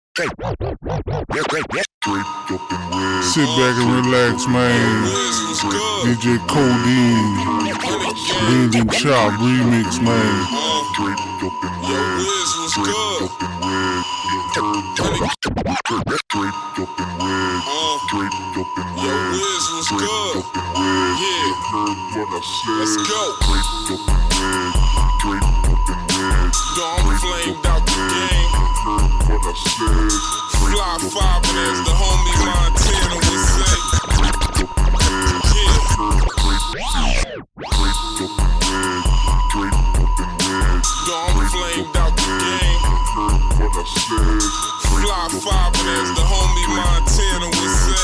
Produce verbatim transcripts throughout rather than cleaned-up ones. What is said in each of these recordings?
Sit back and relax, man. D J Codeine, Lean and Chop remix, man. Yo, Wiz was good. Yo, Wiz was good. Yeah, let's go. Dawn flamed out the game. Fly five, and as the homie Montana would say. Yeah. Dawn flamed out the game. Fly five, and as the homie Montana would say.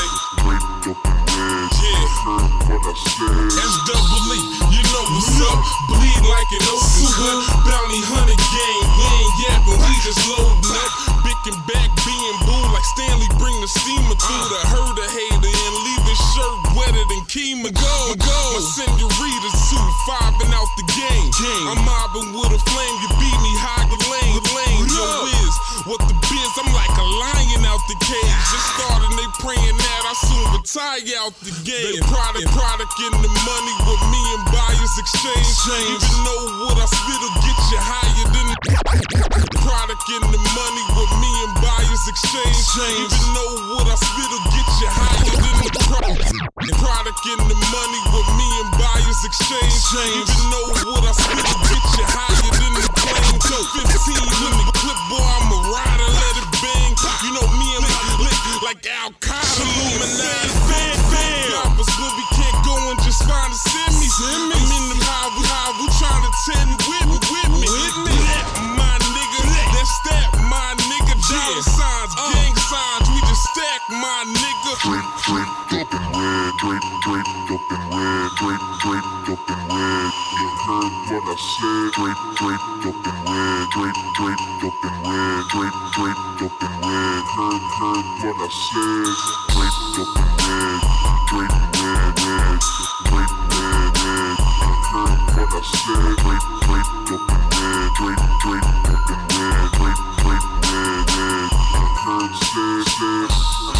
Yeah. S double E, you know what's up. Bleed like an ocean hood. Bounty hunter gang, we ain't yapping, we just loading up. Big and back, being boo like Stanley, bring the steamer through the herd a hater and leave his shirt wetter than Keema. Go, go. My senorita two, five and out the game. I'm mobbing with a flame, you beat me high the lane. Yo, Wiz, what the biz? I'm like a lion out the cage. Just started, they praying that I soon retire out the game. Product, product in the money with me and buyers exchange. Even know what I spit'll get you higher than the product in the money with me and buyers exchange. Even know what I spit'll get you higher than the product. Product in the money with me and buyers exchange. Even know what I spit'll get you higher than the plane. fifteen in the clipboard, I'm a rider, let it bang. You know me and my lick like Al Qaeda. Illuminati fan, fan. Rappers when we can't go and just find a send me. I'm in the high, we high, we trying to tend with me, with me. That my nigga, that's that my nigga. Dollar signs, gang signs, we just stack my nigga. Draped, draped up in red, draped, draped up in red, draped, draped up in red. You heard what I said. Draped, draped up in red, draped, draped up in red, draped, draped up in red. Heard, heard what I said. Draped up in red, draped red, red, draped red, red. You heard what I said. Draped, draped up in red, draped, draped up in red, draped, draped red, red. You heard said, said.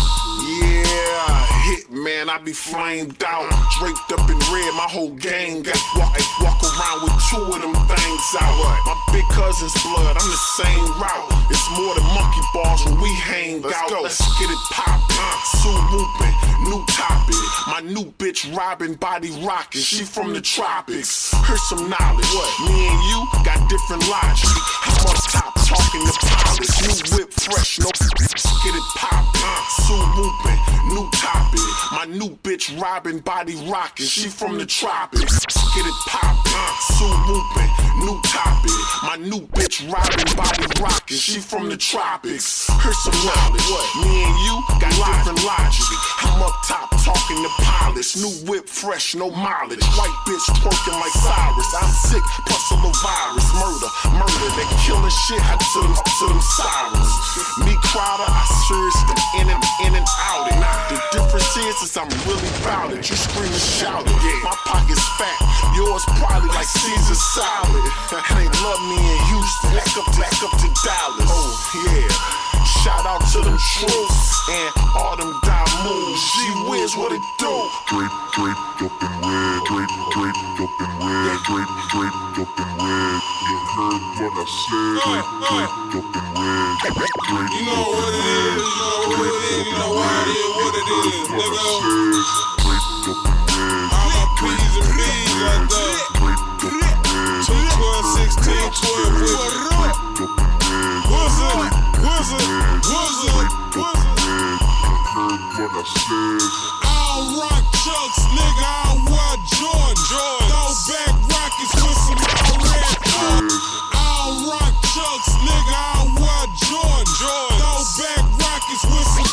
Yeah, Hitman, I be flamed out, draped up in red, my whole gang got walk, walk around with two of them things out. My big cousin's blood, I'm the same route. It's more than monkey bars when we hang Let's out. Go. Let's get it poppin', Sue whoopin', new topic. My new bitch robbing, body rockin', she from the tropics. Here's some knowledge, what? Me and you got different logic. I'm up top talking to pilots, new whip fresh, no get it poppin', Sue whoopin', new topic. My new bitch robbing, body rockin', she from the tropics. Get it poppin', Sue whoopin', new topic. My new bitch robbing, body rockin', she from the tropics. Here's some knowledge, what? Me and you got different logic. I'm up top talking to pilots, new whip fresh, no mileage. White bitch twerking like Cyrus. I'm sick, plus a little virus. Murder, murder, they killing shit out to them, to them sirens. Me Crowder, I seriously in and in and out it. The difference is, is I'm really proud it. You scream and shout it. My pocket's fat, yours probably like Caesar salad. They love me in Houston, back up, back up to Dallas. Oh yeah, shout out to them troops and all them diamonds. G.Wiz, what it do? Draped, draped up in red, draped, draped up in red, draped, draped up in red. You heard what I said. Draped, draped up in red, draped, You know what it is, you know what it is, you know what it is, what it is, nigga. Draped up in red, I'm a P's and B's right there. draped up in red, two, twelve, sixteen, twelve, what up? What's up? What's up? What's up? What's up? what I said. I don't rock chucks, nigga, I wear Jordan. Throw back rockets with some all red cards. I don't rock chucks, nigga, I wear Jordan. Throw back rockets with some.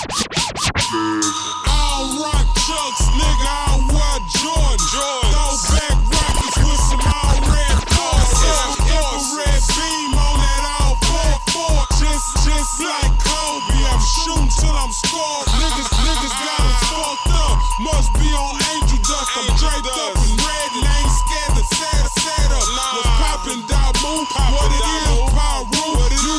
I don't rock chucks, nigga, I wear Jordan. Throw back rockets with some all red cards. Infrared beam on that all four four. Just, just like Kobe, I'm shooting till I'm scored. Niggas, niggas got us fucked up. Must be on angel dust. I'm draped up in red and I ain't scared to set, set up. What's poppin', Dabu? What it is, Pyro? You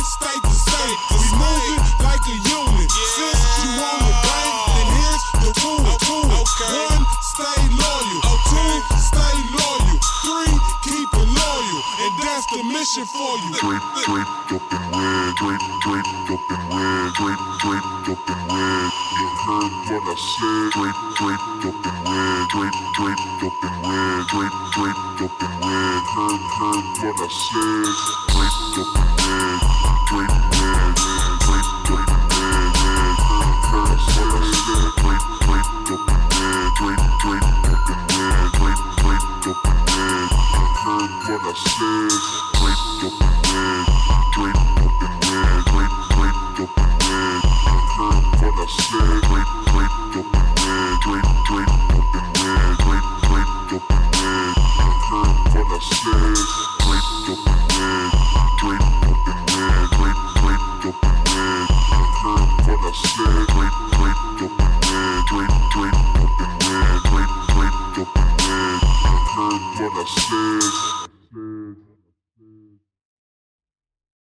state to state. We moving like a unit. Since you on the bank, then here's the tool. One, stay loyal. Two, stay loyal. Three, keep it loyal. And that's the mission for you. Draped, draped up in red, draped, draped up in red, draped, draped up in red. You heard what I said. Draped, draped up in red, draped, draped up in red, draped, draped up in red. Heard, heard what I said. Draped up in red, draped red, draped, draped red, red. Heard, heard what I said. Draped, draped up in red, draped, draped up in red, draped, draped up in red. Heard what I said. Draped up in red, draped up in red, draped, draped up in red. Heard what I said. Draped, draped up in red, draped, draped up in red, draped, draped up in red. Heard what I said. Draped up in red, draped up in red, draped, draped up in red. Heard what I said. Draped, draped up in red, draped, draped up in red, draped, draped up in red. Heard what I said.